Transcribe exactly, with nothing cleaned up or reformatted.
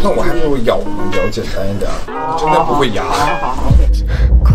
那我还不如咬呢，咬简单一点，真的不会牙。 好好好。